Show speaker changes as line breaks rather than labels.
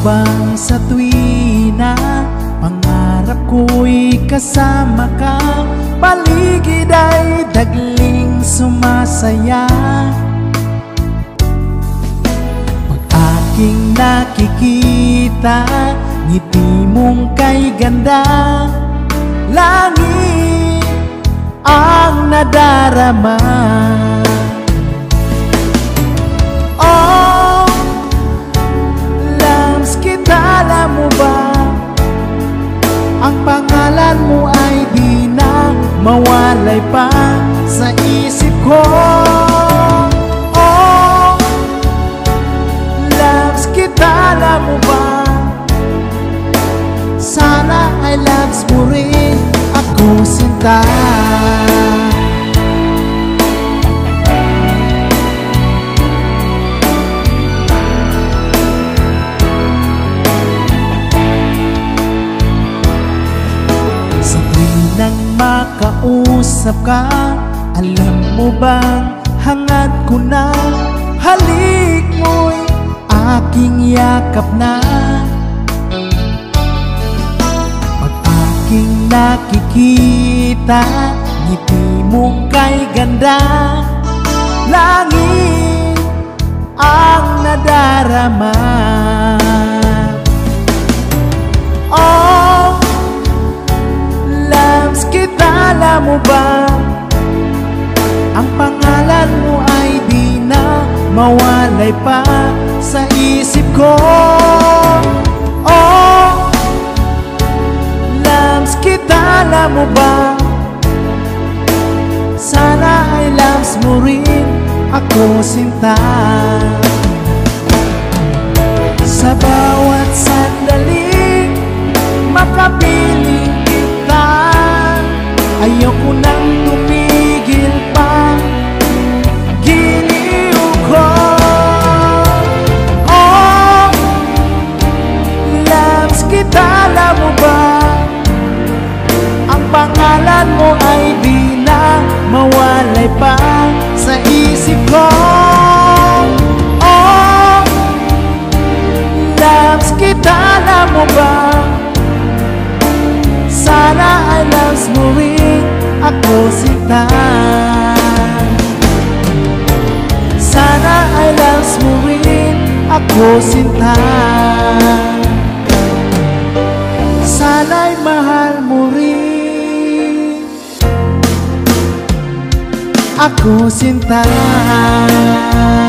bang sa tuwina pangarap ko'y kasama ka, paligid ay dagling sumasaya. Pag aking nakikita ngiti mong kay ganda, langit ang nadarama. Oh, loves kita, alam mo ba? Ang pangalan mo ay di na mawalay pa sa isip ko. Oh, loves kita, alam mo ba? Sana ay loves mo rin ako, sinta. Sa tuwing makausap ka, alam mo bang hangad ko na, halik mo'y aking yakap na. Aking nakikita ngiti mong kay ganda, langit ang nadarama. Oh, loves kita, alam mo ba? Ang pangalan mo ay di na mawalay pa sa isip ko. Oh, loves kita, alam mo ba? Sana ay loves mo rin ako, sinta. Sa bawat sandali makapiling kita, ayoko nang tumigil pa, giliw ko. Oh, loves kita, alam mo ba? Ang pangalan mo ay di na mawalay pa sa isip ko. Oh, loves kita, alam mo ba? Sana ay loves mo rin ako, sinta. Sana ay loves mo rin ako, sinta. Sana'y mahal mo rin ako, sinta.